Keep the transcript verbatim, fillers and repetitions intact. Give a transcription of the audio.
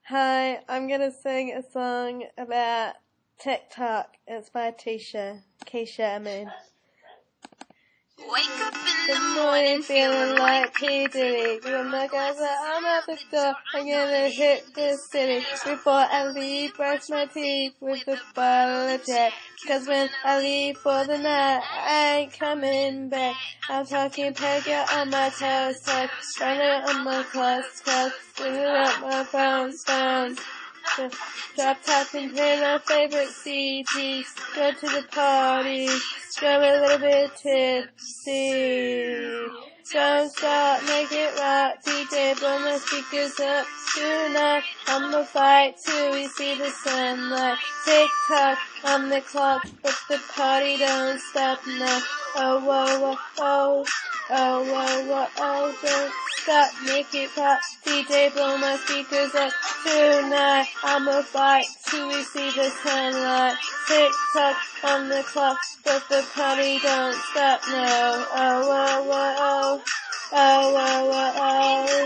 Hi, I'm gonna sing a song about Tik Tok. It's by Kesha. Kesha, I mean. Wake up in Good the morning, feeling like P. Diddy. When my guys are I'm at the door, I'm gonna hit this city. Before I leave, brush my teeth with a bottle of Jack. Cause when I leave for the night, I ain't coming back. I'm talking pedicure on my toes, toes, running on my clothes, clothes, swinging up my phones, phones. Drop top and play my favorite C Ds. Go to the parties, go a little bit tipsy. Don't stop, make it rock. D J, blow my speakers up tonight. I'ma fight till we see the sunlight. Tick tock on the clock, but the party don't stop now. Oh, whoa, whoa, oh. Oh, whoa, whoa, oh, don't stop, make it pop. D J, blow my speakers up tonight. I'ma fight till we see the sunlight. Tick tock on the clock, but the party don't stop now. Oh, whoa, whoa, oh. Oh, whoa, whoa, oh.